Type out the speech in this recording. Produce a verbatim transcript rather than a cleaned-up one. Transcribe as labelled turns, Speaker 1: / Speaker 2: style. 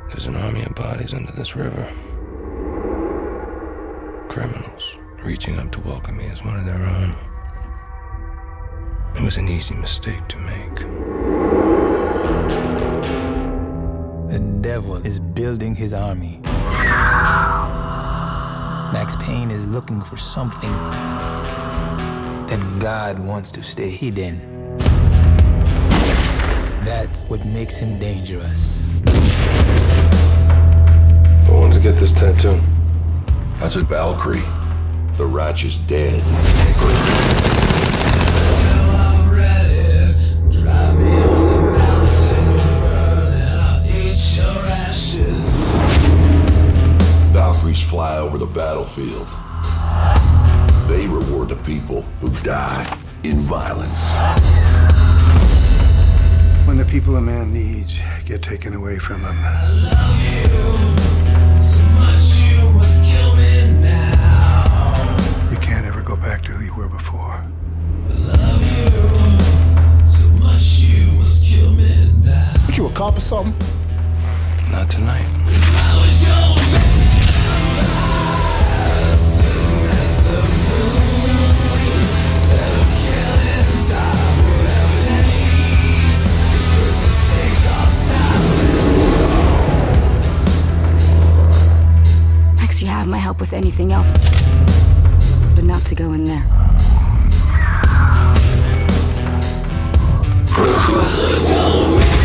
Speaker 1: There's an army of bodies under this river. Criminals reaching up to welcome me as one of their own. It was an easy mistake to make.
Speaker 2: The devil is building his army. Max Payne is looking for something that God wants to stay hidden. That's what makes him dangerous.
Speaker 1: I wanted to get this tattoo.
Speaker 3: That's a Valkyrie. The Ratch is dead. Valkyries fly over the battlefield. They reward the people who die in violence.
Speaker 4: When the people a man needs get taken away from him.
Speaker 5: I love you so much you must kill me now.
Speaker 4: You can't ever go back to who you were before.
Speaker 5: I love you so much you must kill me now.
Speaker 6: What, you a cop or something?
Speaker 1: Not tonight.
Speaker 5: I was yours.
Speaker 7: You have my help with anything else, but not to go in there.
Speaker 5: I was yours.